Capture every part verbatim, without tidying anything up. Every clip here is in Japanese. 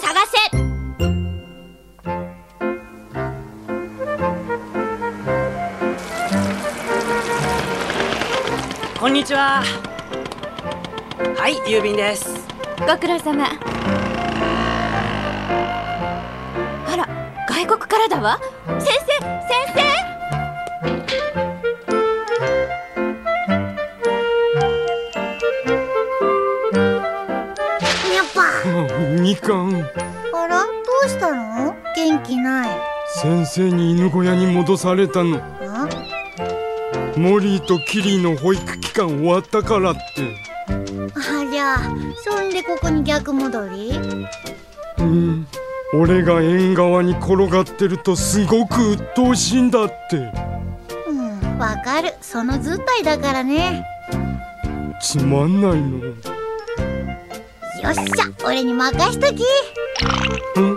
探せ。 こんにちは。はい、郵便です。 ご苦労様。あら、外国からだわ。先生、先生。 みかん。 あら、どうしたの？元気ない。 先生に犬小屋に戻されたの。 あ？ モリーとキリーの保育期間終わったからって。 ありゃ、そんでここに逆戻り？ うん、俺が縁側に転がってるとすごく鬱陶しいんだって。 うん、わかる。その図体だからね。 つまんないの。 よっしゃ、俺に任しとき。 ん？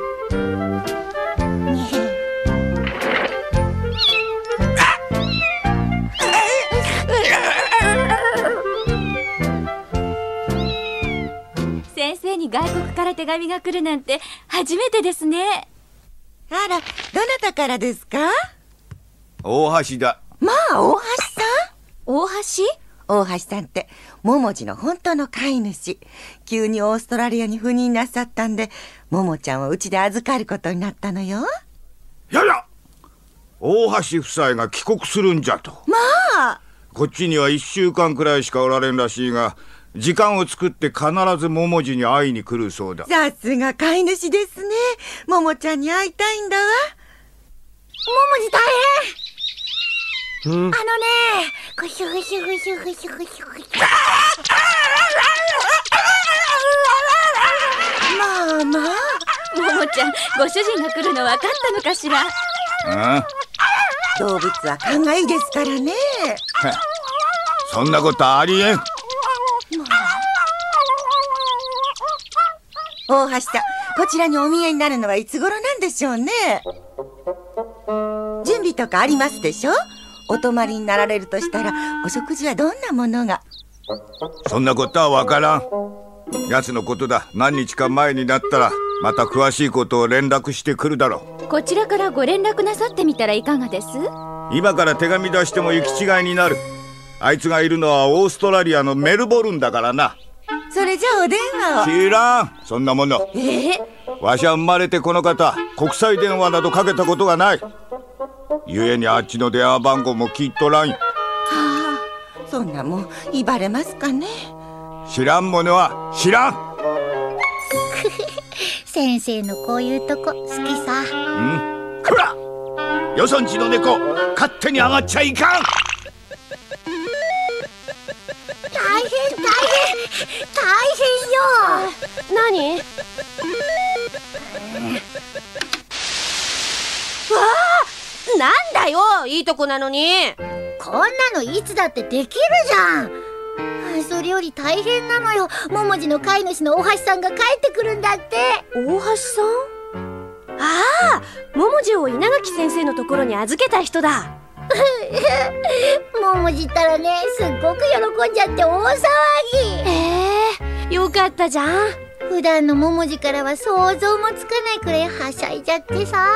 先生に外国から手紙が来るなんて初めてですね。 あら、どなたからですか？ 大橋だ。 まあ、大橋さん。 大橋？ 大橋さんって桃地の本当の飼い主。急にオーストラリアに赴任なさったんで、桃ちゃんをうちで預かることになったのよ。 やや、大橋夫妻が帰国するんじゃと。 まあ、 こっちにはいっしゅうかんくらいしかおられんらしいが、時間を作って必ず桃地に会いに来るそうだ。 さすが飼い主ですね。桃ちゃんに会いたいんだわ。 桃地大変。 うん、 あのね、ぐしゅぐしゅぐしゅぐしゅぐしゅぐしゅ。 まあまあ、 桃ちゃん、ご主人が来るの分かったのかしら。 ああ、 動物は勘がいいですからね。 そんなことありえん。 大橋さん、こちらにお見えになるのはいつ頃なんでしょうね。準備とかありますでしょ？お泊まりになられるとしたら、お食事はどんなものが？ そんなことはわからん。奴のことだ。何日か前になったらまた詳しいことを連絡してくるだろう。 こちらからご連絡なさってみたらいかがです？ 今から手紙出しても行き違いになる。あいつがいるのはオーストラリアのメルボルンだからな。 それじゃあお電話を。 知らん、そんなもの。 ええ、 わしは生まれてこの方、国際電話などかけたことがない。故にあっちの電話番号も聞いとらんよ。 はあ、そんなもん言われますかね。 知らんものは知らん。 先生のこういうとこ好きさ。 うん、こら、よそんちの猫勝手に上がっちゃいかん。 大変大変大変よ。 何？わあ、なんだよ、いいとこなのに。 こんなのいつだってできるじゃん。それより大変なのよ。桃地の飼い主の大橋さんが帰ってくるんだって。 大橋さん？ああ、桃地を稲垣先生のところに預けた人だ。 桃地ったらね、すっごく喜んじゃって大騒ぎ。 ええ、よかったじゃん。 普段の桃地からは想像もつかないくらいはしゃいじゃってさ。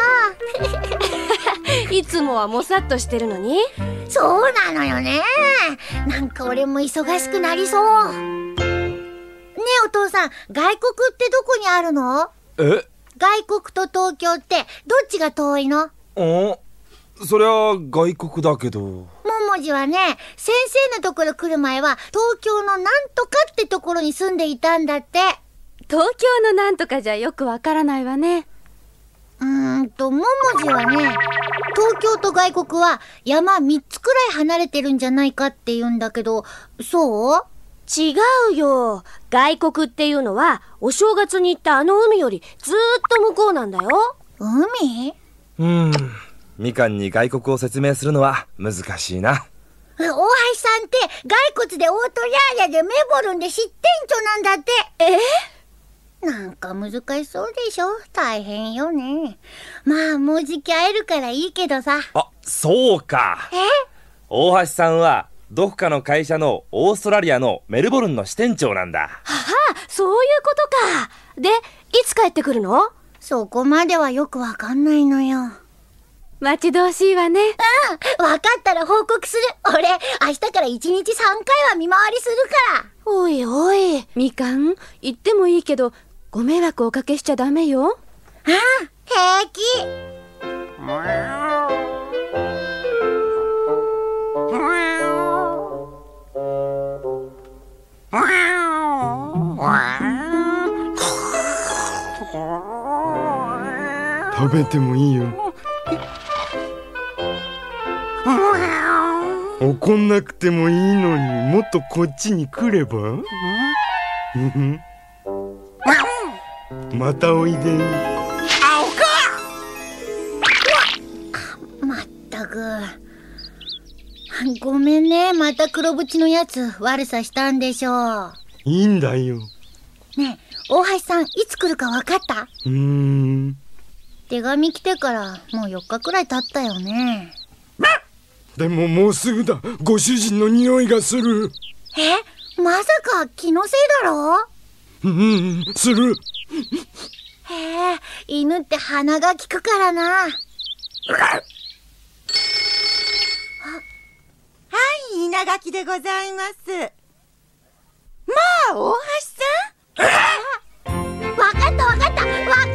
いつもはもさっとしてるのに。 そうなのよね。なんか俺も忙しくなりそう。ねえお父さん、外国ってどこにあるの？ え？ 外国と東京ってどっちが遠いの？ あ、そりゃ外国だけど。 桃地はね、先生のところ来る前は東京のなんとかってところに住んでいたんだって。 東京のなんとかじゃよくわからないわね。 うーんと、桃地はね、東京と外国は山みっつくらい離れてるんじゃないかって言うんだけど、そう？ 違うよ。外国っていうのはお正月に行ったあの海よりずーっと向こうなんだよ。 海？ うーん、みかんに外国を説明するのは難しいな。 大橋さんって骸骨でオートラリアでメボルンで知ってんちょなんだって。 え？ なんか難しそうでしょ。大変よね。まあもうじき会えるからいいけどさ。 あ、そうか。 え？ 大橋さんはどこかの会社のオーストラリアのメルボルンの支店長なんだ。 はは、そういうことか。 で、いつ帰ってくるの？ そこまではよくわかんないのよ。 待ち遠しいわね。 うん、わかったら報告する。俺、明日からいちにちさんかいは見回りするから。 おいおい。 みかん、言ってもいいけど、ご迷惑おかけしちゃダメよ。 ああ、平気。 食べてもいいよ。怒んなくてもいいのにもっとこっちに来れば。またおいで。 まったく。ごめんね、また黒縁のやつ悪さしたんでしょう。 いいんだよ。 ねえ、大橋さんいつ来るか分かった？ うーん。 手紙来てからもうよっかくらい経ったよね。 でももうすぐだ。ご主人の匂いがする。 え、まさか気のせいだろ？ うん、する。 へえ、犬って鼻が利くからな。はい、 稲垣でございます。まあ、大橋さん。 わかったわかったわかったよ。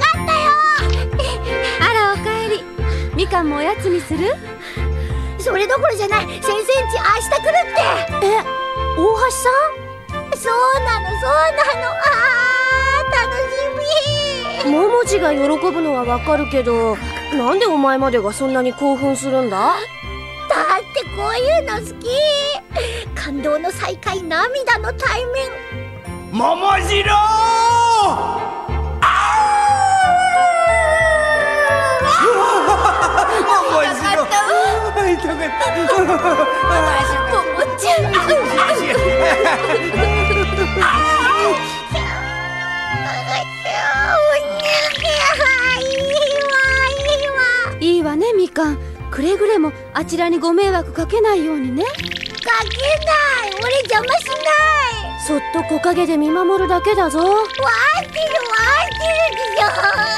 あら、おかえり。みかんもおやつにする？ それどころじゃない。先生んち明日来るって。 え、大橋さん？そうなのそうなの。あー、楽しみ。 ももじが喜ぶのはわかるけど、なんでお前までがそんなに興奮するんだ？ だってこういうの好き。感動の再会、涙の対面。 桃次郎。 痛かった。ももちゃん。 いいわね、みかん。くれぐれもあちらにご迷惑かけないようにね。 かけない。俺邪魔しない。 そっと木陰で見守るだけだぞ。わーってるわーってるでしょ。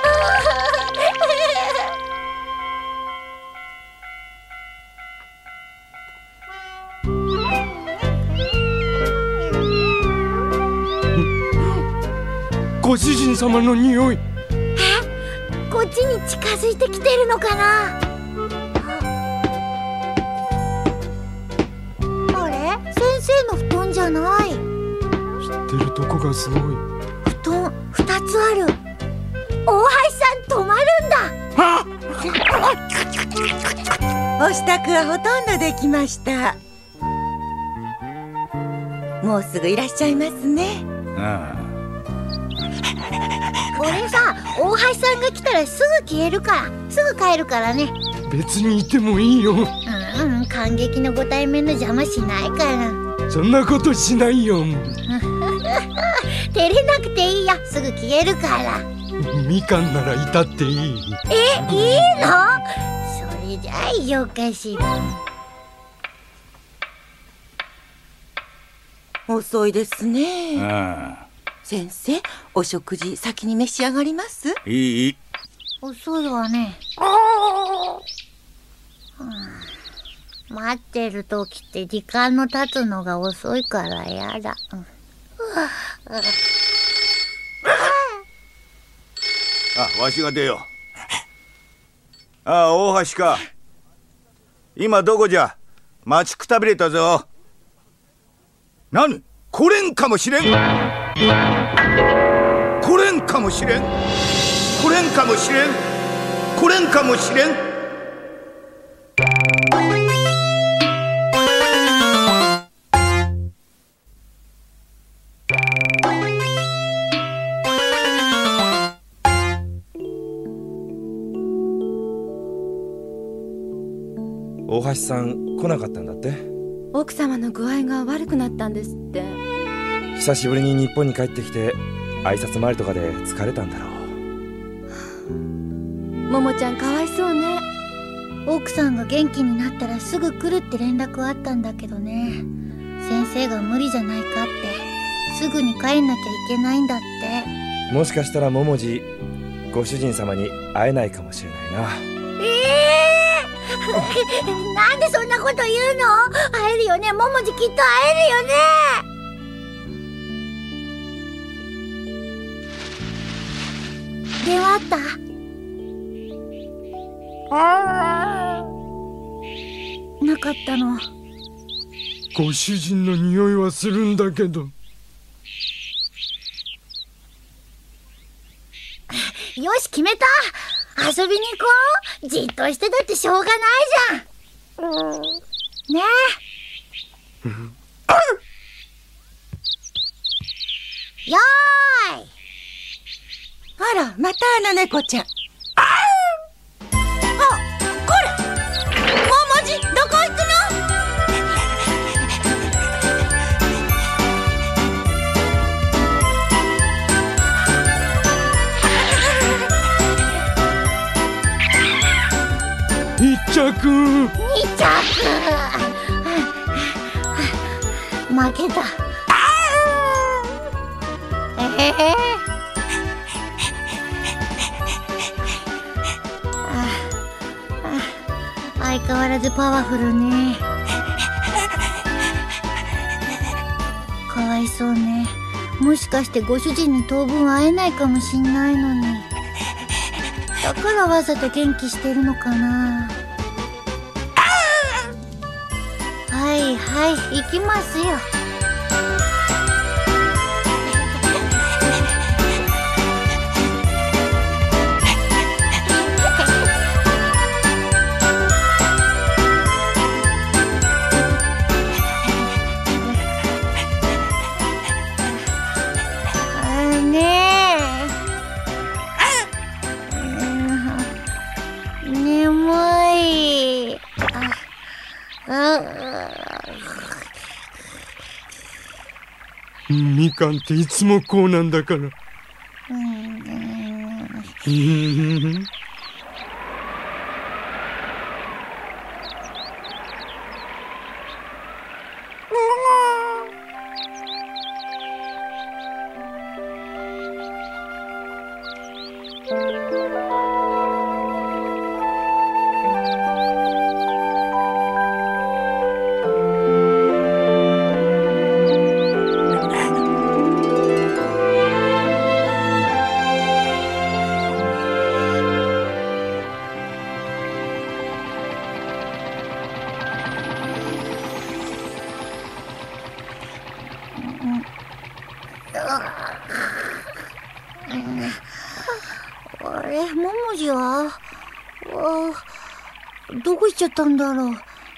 ご主人様の匂い。 え、こっちに近づいてきてるのかな。あれ、先生の布団じゃない。 知ってるとこがすごい。 布団ふたつある。大橋さん止まるんだ。 お支度はほとんどできました。もうすぐいらっしゃいますね。 ああ、 俺さ、大橋さんが来たらすぐ消えるから、すぐ帰るからね。 別にいてもいいよ。 うんうん、感激のご対面の邪魔しないから。 そんなことしないよ。 照れなくていいよ、すぐ消えるから。 みかんならいたっていい。 え、いいの？それじゃあいいよかしら。 遅いですね。 ああ。 先生、お食事先に召し上がります？ いい。 遅いわね。うん、待ってる時って時間の経つのが遅いからやだ。うん、 あ、わしが出よう。ああ、大橋か。今どこじゃ。待ちくたびれたぞ。何？来れんかもしれん。来れんかもしれん。来れんかもしれん。来れんかもしれん。 大橋さん来なかったんだって。 奥様の具合が悪くなったんですって。 久しぶりに日本に帰ってきて挨拶回りとかで疲れたんだろう。 ももちゃんかわいそうね。 奥さんが元気になったらすぐ来るって連絡はあったんだけどね。先生が無理じゃないかって、すぐに帰んなきゃいけないんだって。 もしかしたらももじご主人様に会えないかもしれないな。 えー、なんでそんなこと言うの？会えるよね、ももじ、きっと会えるよね。電話あった？なかったの。 ご主人の匂いはするんだけど。 よし、決めた。遊びに行こう。じっとしてたってしょうがないじゃん。ねえ。よーい。 あら、またあの猫ちゃん。ああ、これももじ、どこ行くの？ 一着二着負けた。ええ相変わらずパワフルね。かわいそうね。もしかしてご主人に当分会えないかもしんないのに、だからわざと元気してるのかな。はいはい、行きますよ。 みかんっていつもこうなんだから。うんあれ、ももじは？あ、どこ行っちゃったんだろう。うん、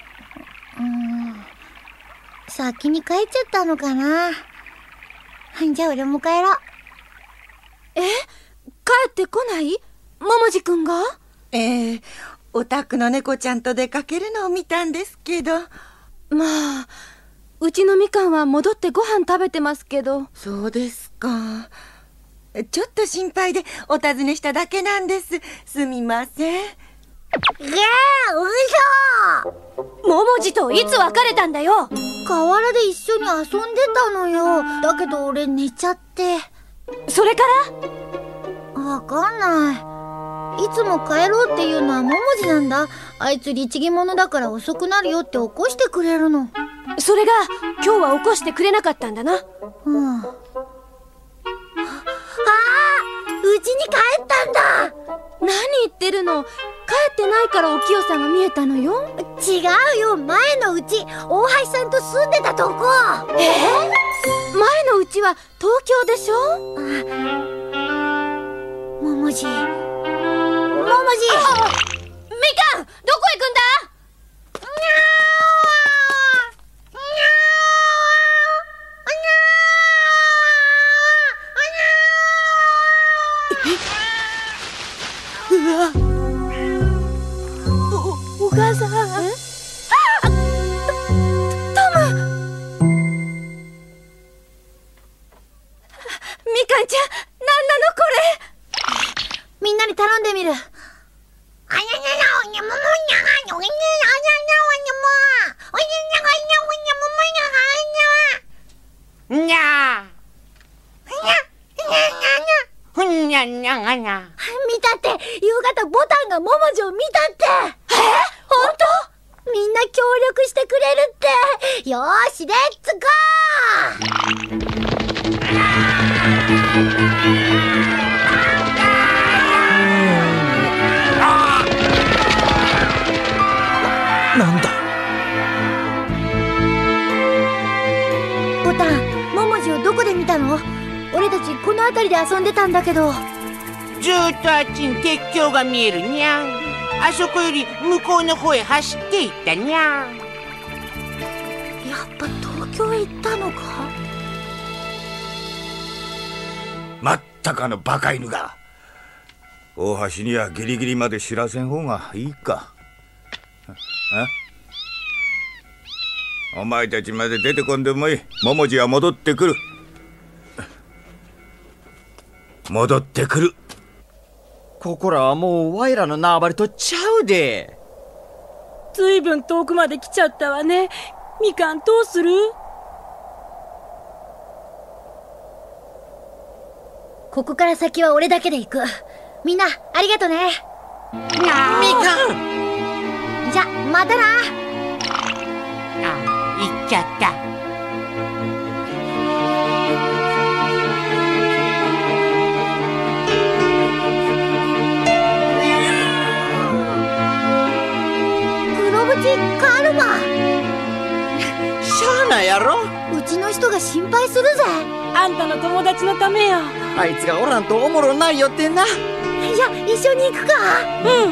先に帰っちゃったのかな。じゃあ俺も帰ろう。 え、帰ってこない？ももじくんが？ ええ、お宅の猫ちゃんと出かけるのを見たんですけど。 まあ、うちのみかんは戻ってご飯食べてますけど。 そうですか。ちょっと心配でお尋ねしただけなんです。すみません。 いやー、うそ。 ももじといつ別れたんだよ。 河原で一緒に遊んでたのよ。だけど俺寝ちゃって。 それからわかんない。いつも帰ろうっていうのはももじなんだ。あいつ律儀者だから遅くなるよって起こしてくれるの。 それが今日は起こしてくれなかったんだな。 うん。ああ、うちに帰ったんだ。 何言ってるの？帰ってないからお清さんが見えたのよ。 違うよ、前のうち大橋さんと住んでたとこ。 えー、前のうちは東京でしょ？ ももじ、ももじ、 みかん、どこ行くんだ？お母さん。え？あ！トム。みかんちゃん、なんなのこれ。 みんなに頼んでみる。あにゃにゃにゃ、おにゃももにゃ、おにゃにゃ、おにゃにゃ、おにゃも、おにゃにゃ、おにゃ、おにゃももにゃ、おにゃ。にゃー。にゃ、にゃ、にゃ、にゃ。 ふんにゃんにゃんがな。 見たって、夕方ボタンがももじを見たって。え、本当？みんな協力してくれるって。よーし、レッツゴー。なんだ？ ボタン、ももじをどこで見たの？俺たちこの辺りで遊んでたんだけど。 ずーっとあっちに鉄橋が見えるにゃん。あそこより向こうの方へ走っていったにゃん。 やっぱ東京へ行ったのか？ まったくあのバカ犬が。大橋にはギリギリまで知らせん方がいいか。お前たちまで出てこんでもいい。ももじは戻ってくる。戻ってくる。 ここらはもうワイらの縄張りとちゃうで。 ずいぶん遠くまで来ちゃったわね。みかんどうする？ ここから先は俺だけで行く。みんなありがとね。 みかん。じゃ、またな。 あ、行っちゃった。 カルマ。 しゃあないやろ。 うちの人が心配するぜ。 あんたの友達のためよ。 あいつがおらんとおもろないよってな。 じゃあ一緒に行くか。 うん。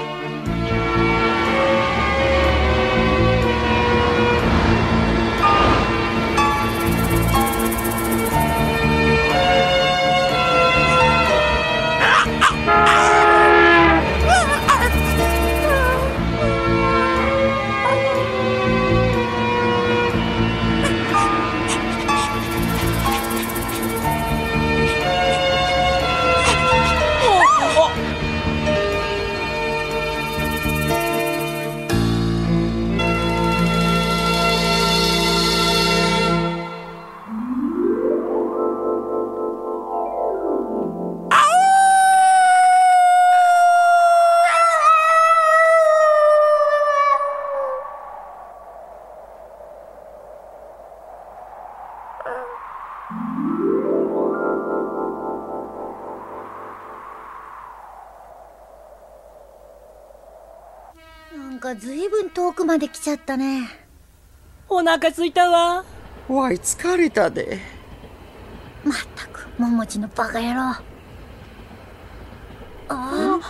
なんかずいぶん遠くまで来ちゃったね。 お腹すいたわ。 わい疲れたで。 まったくももちのバカ野郎。ああ、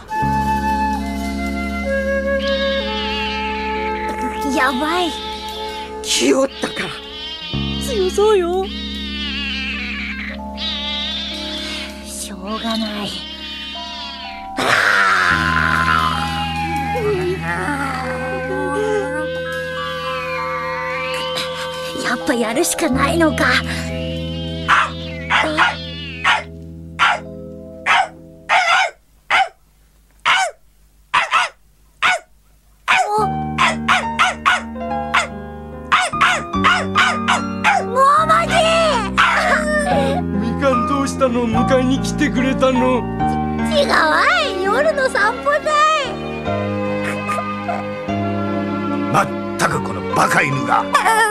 やばい。 気負ったか。 強そうよ。 しょうがない。やっぱやるしかないのか。 みかんどうしたの？迎えに来てくれたの？ 違うわい、夜の散歩だい。 まったくこのバカ犬が。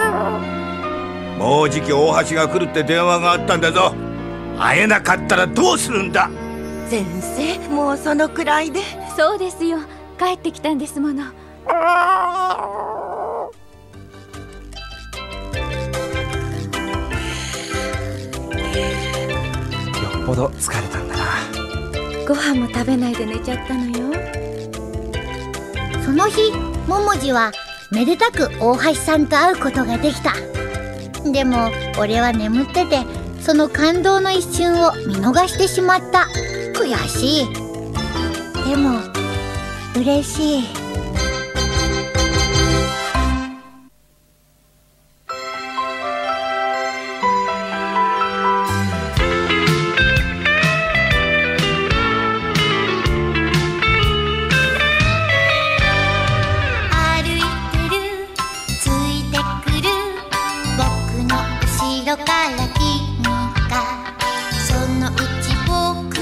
もうじき大橋が来るって電話があったんだぞ。会えなかったらどうするんだ。 先生、もうそのくらいで。 そうですよ、帰ってきたんですもの。 よっぽど疲れたんだな。 ご飯も食べないで寝ちゃったのよ。 その日、ももじはめでたく大橋さんと会うことができた。でも俺は眠ってて、その感動の一瞬を見逃してしまった。悔しい。でも嬉しい。 から君がそのうち僕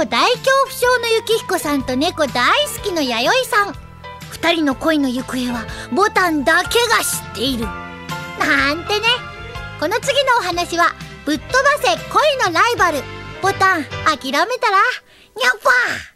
猫大恐怖症のゆきひこさんと猫大好きのやよいさん、二人の恋の行方はボタンだけが知っているなんてね。この次のお話はぶっ飛ばせ恋のライバル、ボタン諦めたらにゃっぱー。